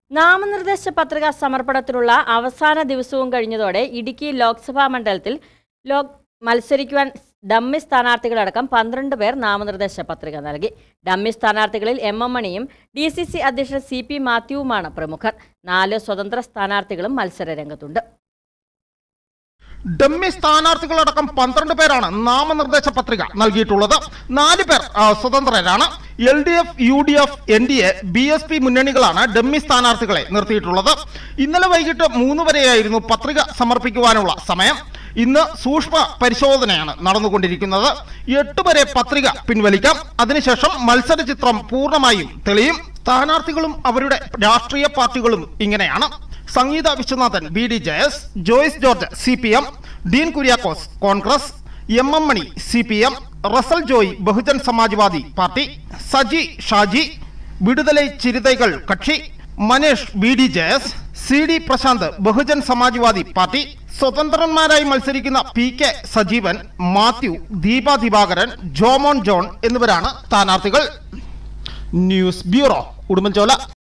നാമനിർദ്ദേശ പത്രിക സമർപ്പണത്തിനുള്ള അവസാന ദിവസവും കഴിഞ്ഞതോടെ ഇടുക്കി ലോക്സഭാ മണ്ഡലത്തിൽ മത്സരിക്കുവാൻ ഡമ്മി സ്ഥാനാർത്ഥികളടക്കം 12 പേർ നാമനിർദ്ദേശ പത്രിക നൽകി. ഡമ്മി സ്ഥാനാർത്ഥികളിൽ എം മണിയും DCC അധ്യക്ഷൻ CP മാത്യുവുമാണ് പ്രമുഖർ. 4 സ്വതന്ത്ര സ്ഥാനാർത്ഥികളും മത്സര രംഗത്തുണ്ട്. ഡമ്മി സ്ഥാനാർത്ഥികളടക്കം 12 പേരാണ് നാമനിർദ്ദേശ പത്രിക നൽകിയിട്ടുള്ളത്. 4 പേർ സ്വതന്ത്രരാണ്. LDF, UDF, NDA, BSP മുന്നണികളാണ് ഡമ്മി സ്ഥാനാർത്ഥികളെ നിർത്തിയിട്ടുള്ളത്. ഇന്നലെ വൈകിട്ട് 3 വരെയായിരുന്നു പത്രിക സമർപ്പിക്കുവാനുള്ള സമയം. ഇന്ന് സൂക്ഷ്മ പരിശോധനയാണ് നടന്നുകൊണ്ടിരിക്കുന്നത്. 8 വരെ പത്രിക പിൻവലിക്കാം. അതിനുശേഷം മത്സര ചിത്രം പൂർണ്ണമായും തെളിയും. സ്ഥാനാർത്ഥികളും അവരുടെ രാഷ്ട്രീയ പാർട്ടികളും ഇങ്ങനെയാണ്: Sangeetha Viswanathan BDJS, Joyce George CPM, Dean Kuriakose Congress, M Mani CPM, Russel Joy Bahujan Samajwadi party, Saji Shaji Viduthalai Chiruthaigal Katchi, Manesh BDJS, CD Prashanth Bahujan Samajwadi party. സ്വതന്ത്രന്മാരായി മത്സരിക്കുന്ന PK സജീവൻ, മാത്യു, ദീപ ദിവാകരൻ, ജോമോൻ ജോൺ എന്നിവരാണ് സ്ഥാനാർത്ഥികൾ. News bureau, Udumbanchola.